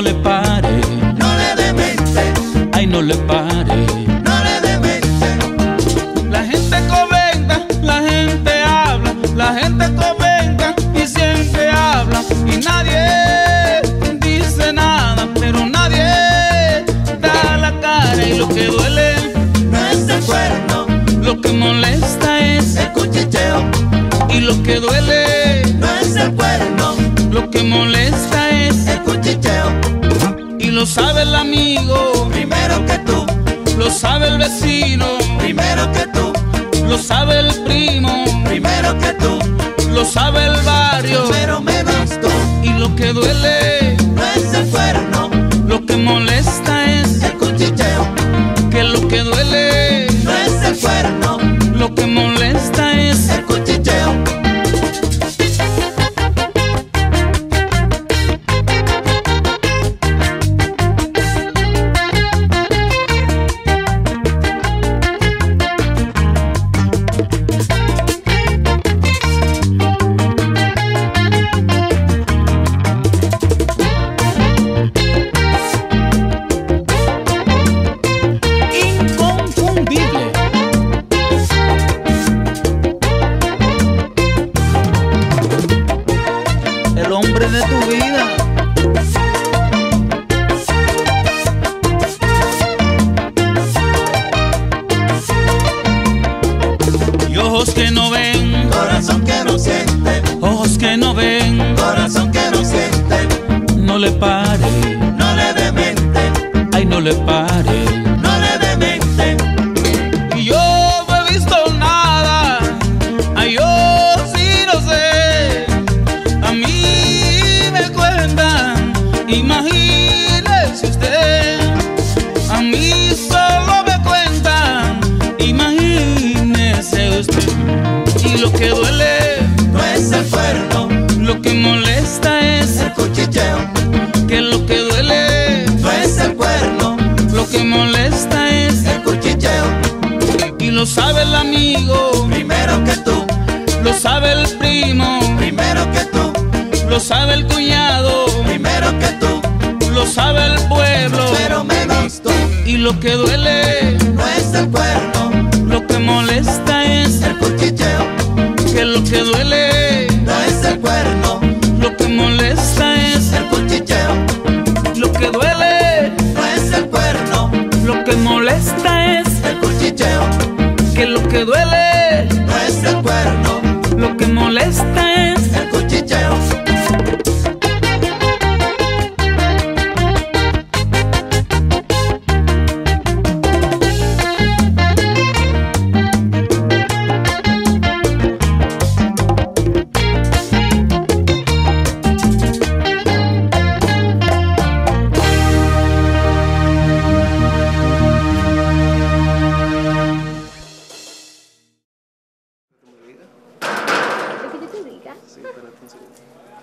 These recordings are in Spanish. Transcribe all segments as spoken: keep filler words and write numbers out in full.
No le pare, no le dé mente, ay, no le pare. no le dé mente. La gente comenta, la gente habla, la gente comenta y siempre habla y nadie dice nada, pero nadie da la cara y lo que duele No es el cuerno, lo que molesta es el cuchicheo. y lo que duele No es el cuerno, lo que molesta es el cuchicheo. y lo sabe el amigo, Primero que tú, lo sabe el vecino, primero que tú, lo sabe el primo, primero que tú, lo sabe el barrio pero menos tú. y lo que duele No es el cuerno, lo que molesta es el cuchicheo. que lo que duele No es el cuerno, lo que molesta es el cuchicheo. inconfundible. El hombre de tu vida. Y ojos que no ven, Corazón que no siente, ojos que no ven, corazón que no siente, no le pare, no le dé mente, ay, no le pare. no le dé mente. Y yo no he visto nada, ay, yo sí lo sé. A mí me cuentan, imagínese usted. A mí solo me cuentan, imagínese usted. Y lo que duele, No es el cuerno, lo que molesta es el cuchicheo. que lo que duele, No es el cuerno, lo que molesta es el cuchicheo. y lo sabe el amigo, Primero que tú, lo sabe el primo, primero que tú, lo sabe el cuñado, primero que tú, lo sabe el pueblo pero menos tú. y lo que duele, No es el cuerno, lo que molesta es el cuchicheo. que lo que duele, No es el cuerno, lo que molesta es el cuchicheo. lo que duele, No es el cuerno, lo que molesta es el cuchicheo. que lo que duele, No es el cuerno, lo que molesta es el cuchicheo. ¿Lo que yo te diga? Sí, espérate un segundo.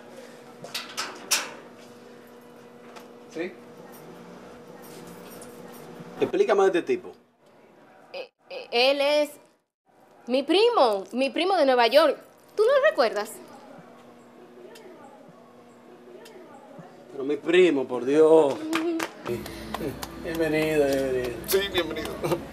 ¿Sí? Explícame de este tipo. Eh, eh, él es mi primo, mi primo de Nueva York. ¿Tú no lo recuerdas? Pero mi primo, por Dios. Bienvenido, bienvenido. Sí, bienvenido.